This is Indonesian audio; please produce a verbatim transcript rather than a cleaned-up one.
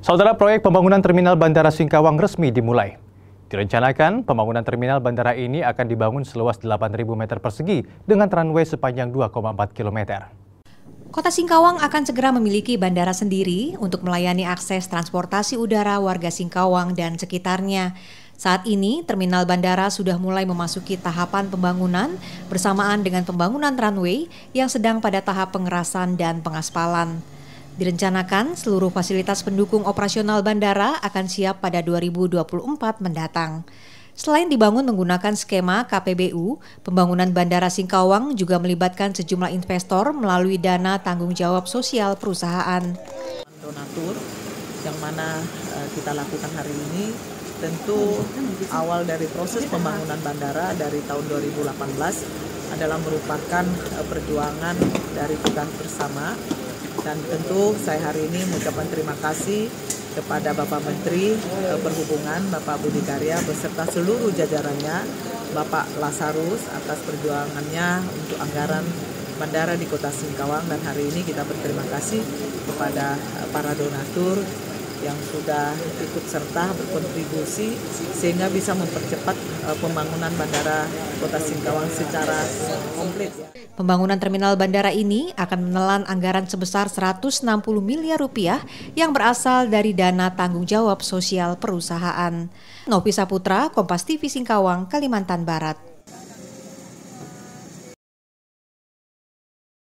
Saudara, proyek pembangunan terminal Bandara Singkawang resmi dimulai. Direncanakan pembangunan terminal bandara ini akan dibangun seluas delapan ribu meter persegi dengan runway sepanjang dua koma empat kilometer. Kota Singkawang akan segera memiliki bandara sendiri untuk melayani akses transportasi udara warga Singkawang dan sekitarnya. Saat ini, terminal bandara sudah mulai memasuki tahapan pembangunan bersamaan dengan pembangunan runway yang sedang pada tahap pengerasan dan pengaspalan. Direncanakan seluruh fasilitas pendukung operasional bandara akan siap pada dua ribu dua puluh empat mendatang. Selain dibangun menggunakan skema K P B U, pembangunan Bandara Singkawang juga melibatkan sejumlah investor melalui dana tanggung jawab sosial perusahaan. Donatur yang mana uh, kita lakukan hari ini tentu awal dari proses pembangunan bandara dari tahun dua ribu delapan belas adalah merupakan uh, perjuangan dari kita bersama. Dan tentu saya hari ini mengucapkan terima kasih kepada Bapak Menteri Perhubungan, Bapak Budi Karya, beserta seluruh jajarannya, Bapak Lasarus atas perjuangannya untuk anggaran bandara di Kota Singkawang. Dan hari ini kita berterima kasih kepada para donatur yang sudah ikut serta berkontribusi sehingga bisa mempercepat pembangunan bandara Kota Singkawang secara komplit. Pembangunan terminal bandara ini akan menelan anggaran sebesar seratus enam puluh miliar rupiah yang berasal dari dana tanggung jawab sosial perusahaan. Novi Saputra, Kompas T V Singkawang, Kalimantan Barat.